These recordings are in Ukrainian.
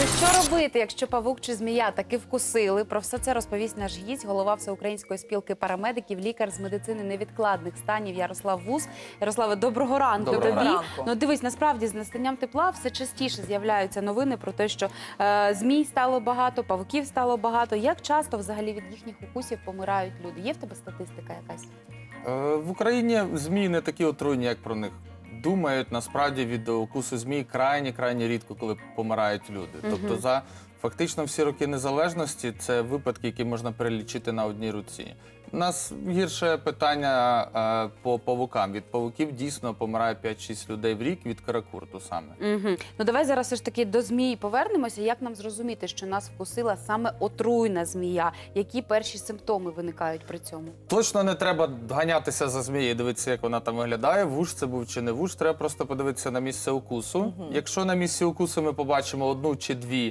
Що робити, якщо павук чи змія таки вкусили? Про все це розповість наш гість, голова Всеукраїнської спілки парамедиків, лікар з медицини невідкладних станів Ярослав Вус. Ярославе, доброго ранку тобі. Ну, дивись, насправді з настанням тепла все частіше з'являються новини про те, що змій стало багато, павуків стало багато. Як часто взагалі від їхніх укусів помирають люди? Є в тебе статистика якась? В Україні змії не такі отруйні, як про них думають. Насправді від укусу змій крайні рідко, коли помирають люди. Тобто за фактично всі роки незалежності це випадки, які можна перелічити на одній руці. У нас гірше питання по павукам. Від павуків дійсно помирає 5-6 людей в рік від каракурту саме. Ну давай зараз все ж таки до змії повернемося. Як нам зрозуміти, що нас вкусила саме отруйна змія? Які перші симптоми виникають при цьому? Точно не треба ганятися за змією, дивитися, як вона там виглядає. Вуш це був чи не вуш, треба просто подивитися на місце укусу. Якщо на місці укусу ми побачимо одну чи дві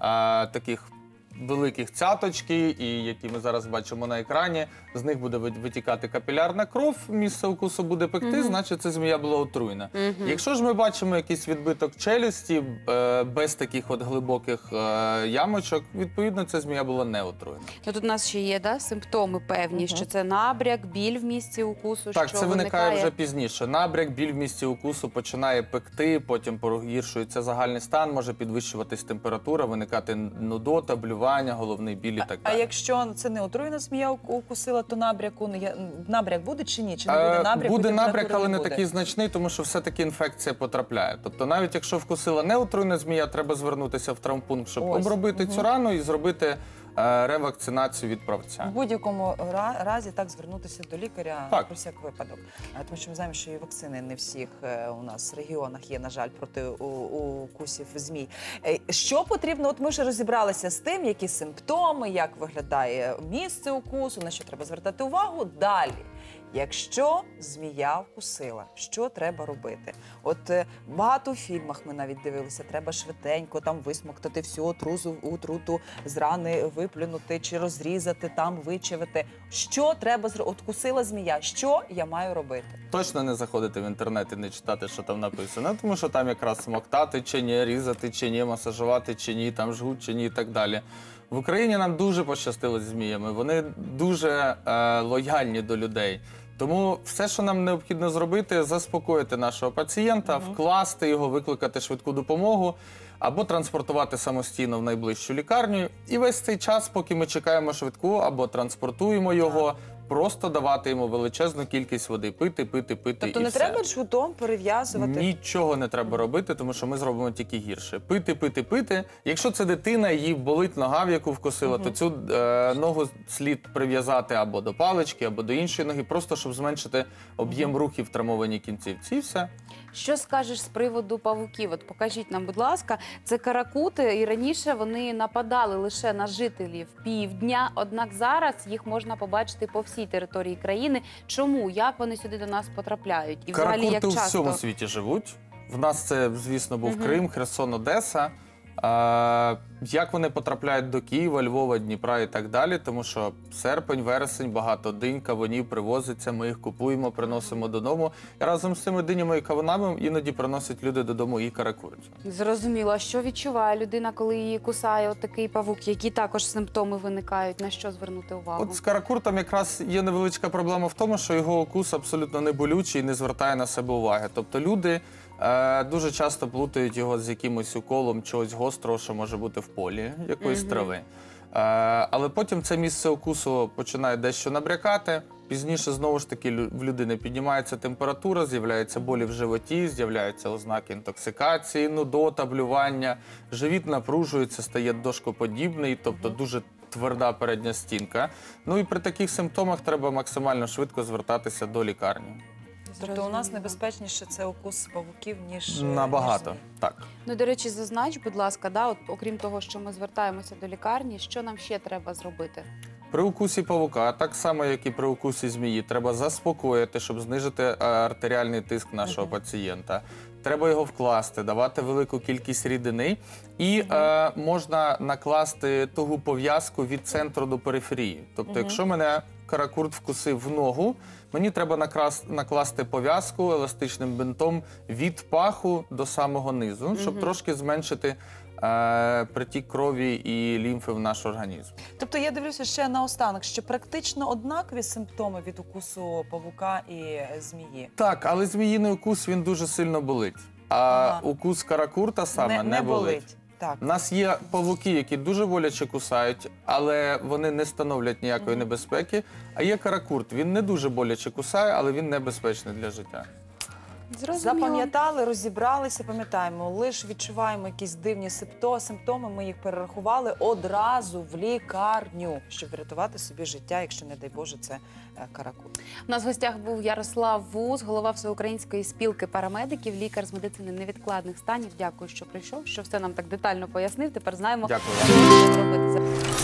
таких великих цяточки, і які ми зараз бачимо на екрані, з них буде витікати капілярна кров, місце укусу буде пекти, значить це змія була отруйна. Якщо ж ми бачимо якийсь відбиток челюсті, без таких от глибоких ямочок, відповідно, ця змія була не отруйна. Ну, тут у нас ще є симптоми певні, що це набряк, біль в місці укусу, так, це виникає вже пізніше. Набряк, біль в місці укусу починає пекти, потім погіршується загальний стан, може підвищуватись температура, виникати нудота, блювання, головний біль і так далі. А якщо це не отруйна змія укусила, то набряк буде чи ні? Чи не буде набряку? Буде набряк, але не такий значний, тому що все-таки інфекція потрапляє. Тобто навіть якщо вкусила не отруйна змія, треба звернутися в травмпункт, щоб обробити цю рану і зробити ревакцинацію від правця. В будь-якому разі так звернутися до лікаря про всяк випадок. Тому що ми знаємо, що і вакцини не в всіх у нас регіонах є, на жаль, проти укусів змій. Що потрібно? От ми вже розібралися з тим, які симптоми, як виглядає місце укусу, на що треба звертати увагу. Далі. Якщо змія вкусила, що треба робити? От багато в фільмах ми навіть дивилися, треба швиденько там висмоктати всю отруту з рани, виплюнути чи розрізати, там вичавити. Що треба зробити? От кусила змія, що я маю робити? Точно не заходити в інтернет і не читати, що там написано, тому що там якраз смоктати чи ні, різати чи ні, масажувати чи ні, там жгут чи ні і так далі. В Україні нам дуже пощастило з зміями, вони дуже лояльні до людей. Тому все, що нам необхідно зробити, заспокоїти нашого пацієнта, вкласти його, викликати швидку допомогу або транспортувати самостійно в найближчу лікарню. І весь цей час, поки ми чекаємо швидку або транспортуємо його, просто давати йому величезну кількість води, пити Тобто не треба джгутом перев'язувати? Нічого не треба робити, тому що ми зробимо тільки гірше. Пити. Якщо це дитина, їй болить нога, в яку вкусила, то цю ногу слід прив'язати або до палички, або до іншої ноги, просто щоб зменшити об'єм рухів в травмованій кінцівці. І все. Що скажеш з приводу павуків? От покажіть нам, будь ласка, це каракути, і раніше вони нападали лише на жителів півдня, однак зараз їх можна побачити по всій території країни. Чому? Як вони сюди до нас потрапляють? І взагалі, як часто? Каракурти у всьому світі живуть. В нас це, звісно, був Крим, Херсон, Одеса. Як вони потрапляють до Києва, Львова, Дніпра і так далі, тому що серпень, вересень, багато динь, кавунів привозиться, ми їх купуємо, приносимо додому. І разом з цими динями і кавунами іноді приносять люди додому і каракурицю. Зрозуміло. А що відчуває людина, коли її кусає отакий павук? Які також симптоми виникають? На що звернути увагу? От з каракуртом якраз є невеличка проблема в тому, що його укус абсолютно не болючий і не звертає на себе уваги. Тобто люди дуже часто плутають його з якимось уколом чогось гострого, що може бути в полі, якоїсь трави. Але потім це місце укусу починає дещо набрякати. Пізніше, знову ж таки, в людини піднімається температура, з'являються болі в животі, з'являються ознаки інтоксикації, нудота, блювання. Живіт напружується, стає дошкоподібний, тобто дуже тверда передня стінка. Ну і при таких симптомах треба максимально швидко звертатися до лікарні. Тобто у нас небезпечніше це укус павуків, ніж набагато, так. Ну, до речі, зазнач, будь ласка, окрім того, що ми звертаємося до лікарні, що нам ще треба зробити? При укусі павука, так само, як і при укусі змії, треба заспокоїти, щоб знижити артеріальний тиск нашого пацієнта. Треба його вкласти, давати велику кількість рідини. І можна накласти тугу пов'язку від центру до периферії. Тобто, якщо мене каракурт вкусив в ногу, мені треба накласти пов'язку еластичним бинтом від паху до самого низу, щоб трошки зменшити притік крові і лімфи в наш організм. Тобто я дивлюся ще наостанок, що практично однакові симптоми від укусу павука і змії. Так, але зміїний укус, він дуже сильно болить. А укус каракурта саме не болить. Так. У нас є павуки, які дуже боляче кусають, але вони не становлять ніякої небезпеки. А є каракурт, він не дуже боляче кусає, але він небезпечний для життя. Зрозуміло. Запам'ятали, розібралися, пам'ятаємо, лише відчуваємо якісь дивні симптоми, ми їх перерахували одразу в лікарню, щоб врятувати собі життя, якщо, не дай Боже, це каракурт. У нас в гостях був Ярослав Вус, голова Всеукраїнської спілки парамедиків, лікар з медицини невідкладних станів. Дякую, що прийшов, що все нам так детально пояснив. Тепер знаємо, Дякую. що робити.